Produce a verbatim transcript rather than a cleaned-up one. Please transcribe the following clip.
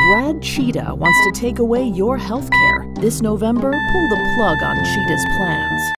Brad Cheetah wants to take away your health care. This November, pull the plug on Cheetah's plans.